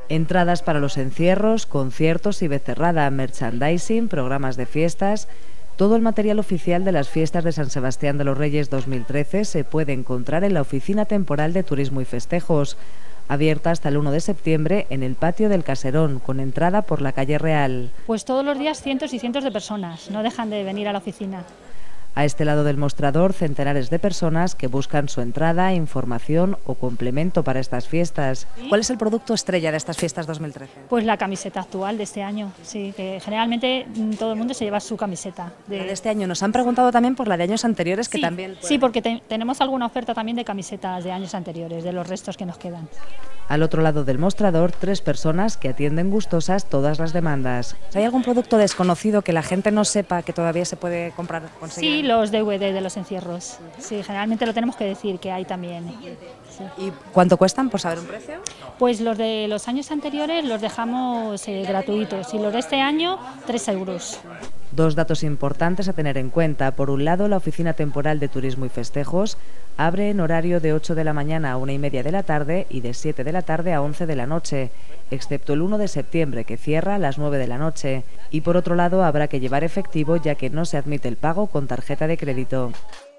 Entradas para los encierros, conciertos y becerrada, merchandising, programas de fiestas. Todo el material oficial de las fiestas de San Sebastián de los Reyes 2013 se puede encontrar en la Oficina Temporal de Turismo y Festejos, abierta hasta el 1 de septiembre en el patio del Caserón, con entrada por la calle Real. Pues todos los días cientos y cientos de personas no dejan de venir a la oficina. A este lado del mostrador, centenares de personas que buscan su entrada, información o complemento para estas fiestas. ¿Cuál es el producto estrella de estas fiestas 2013? Pues la camiseta actual de este año, sí, que generalmente todo el mundo se lleva su camiseta. La de este año. Nos han preguntado también por la de años anteriores, que sí, también... Sí, porque tenemos alguna oferta también de camisetas de años anteriores, de los restos que nos quedan. Al otro lado del mostrador, 3 personas que atienden gustosas todas las demandas. ¿Hay algún producto desconocido que la gente no sepa que todavía se puede comprar, conseguir? Sí, los DVD de los encierros. Sí, generalmente lo tenemos que decir que hay también. Sí. ¿Y cuánto cuestan, por saber un precio? Pues los de los años anteriores los dejamos gratuitos y los de este año 3 euros. 2 datos importantes a tener en cuenta. Por un lado, la Oficina Temporal de Turismo y Festejos abre en horario de 8 de la mañana a 1:30 de la tarde y de 7 de la tarde a 11 de la noche, excepto el 1 de septiembre, que cierra a las 9 de la noche. Y por otro lado, habrá que llevar efectivo, ya que no se admite el pago con tarjeta de crédito.